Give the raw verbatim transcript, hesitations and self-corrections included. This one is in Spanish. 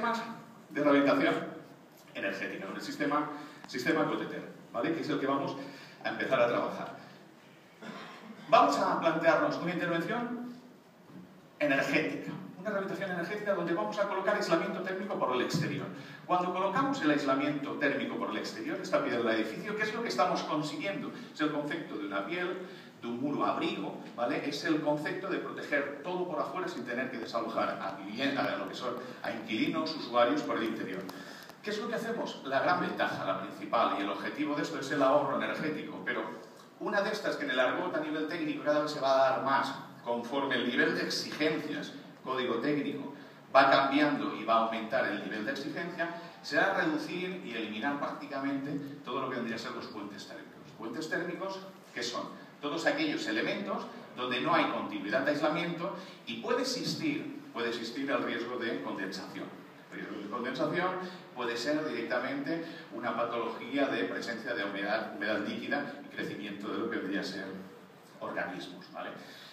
sistemas de rehabilitación energética, con el sistema, sistema Coteter, ¿vale? Que es el que vamos a empezar a trabajar. Vamos a plantearnos una intervención energética, una rehabilitación energética donde vamos a colocar aislamiento térmico por el exterior. Cuando colocamos el aislamiento térmico por el exterior, esta piedra del edificio, ¿qué es lo que estamos consiguiendo? Es el concepto de una piel, de un muro abrigo, ¿vale? Es el concepto de proteger todo por afuera sin tener que desalojar a vivienda, a lo que son, a inquilinos, usuarios por el interior. ¿Qué es lo que hacemos? La gran ventaja, la principal, y el objetivo de esto es el ahorro energético, pero una de estas que en el argot a nivel técnico cada vez se va a dar más, conforme el nivel de exigencias, código técnico, va cambiando y va a aumentar el nivel de exigencia, será reducir y eliminar prácticamente todo lo que vendría a ser los puentes térmicos. Los puentes térmicos, ¿qué son? Todos aquellos elementos donde no hay continuidad de aislamiento y puede existir, puede existir el riesgo de condensación. El riesgo de condensación puede ser directamente una patología de presencia de humedad, humedad líquida y crecimiento de lo que vendría a ser organismos, ¿vale?